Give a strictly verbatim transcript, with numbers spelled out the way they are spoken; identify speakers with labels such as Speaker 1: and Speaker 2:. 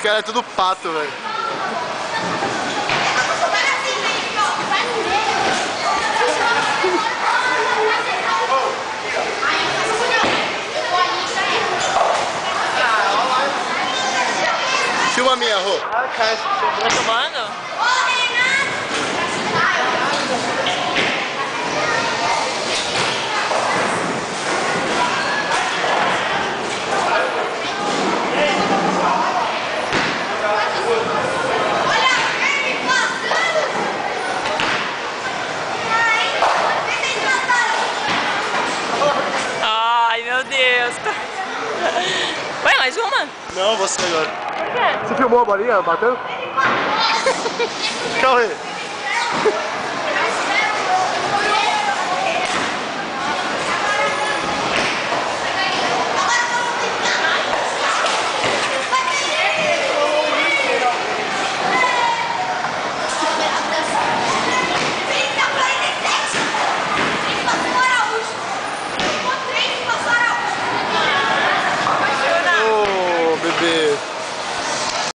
Speaker 1: caras é tudo pato, velho. Filma a minha, Rô.
Speaker 2: Ah, cara, tá tomando? Ai, meu Deus. Vai, mais uma?
Speaker 1: Não, você agora.
Speaker 2: Por quê?
Speaker 1: Você filmou a bolinha batendo? Calma aí.